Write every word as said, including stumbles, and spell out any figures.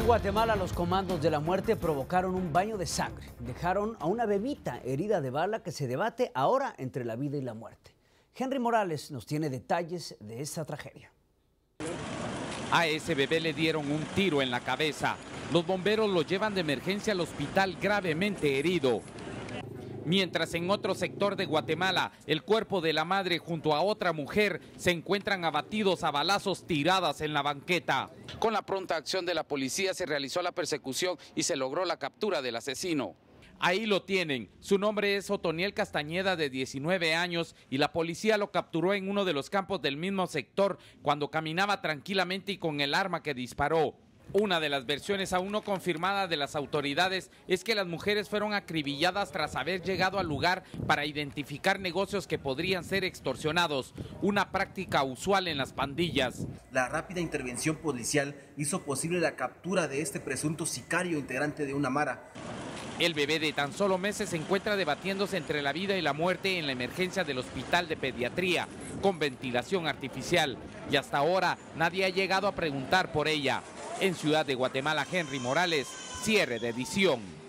En Guatemala, los comandos de la muerte provocaron un baño de sangre. Dejaron a una bebita herida de bala que se debate ahora entre la vida y la muerte. Henry Morales nos tiene detalles de esta tragedia. A ese bebé le dieron un tiro en la cabeza. Los bomberos lo llevan de emergencia al hospital gravemente herido. Mientras en otro sector de Guatemala, el cuerpo de la madre junto a otra mujer se encuentran abatidos a balazos tiradas en la banqueta. Con la pronta acción de la policía se realizó la persecución y se logró la captura del asesino. Ahí lo tienen. Su nombre es Otoniel Castañeda, de diecinueve años, y la policía lo capturó en uno de los campos del mismo sector cuando caminaba tranquilamente y con el arma que disparó. Una de las versiones aún no confirmada de las autoridades es que las mujeres fueron acribilladas tras haber llegado al lugar para identificar negocios que podrían ser extorsionados, una práctica usual en las pandillas. La rápida intervención policial hizo posible la captura de este presunto sicario integrante de una mara. El bebé de tan solo meses se encuentra debatiéndose entre la vida y la muerte en la emergencia del Hospital de Pediatría, con ventilación artificial, y hasta ahora nadie ha llegado a preguntar por ella. En Ciudad de Guatemala, Henry Morales, cierre de edición.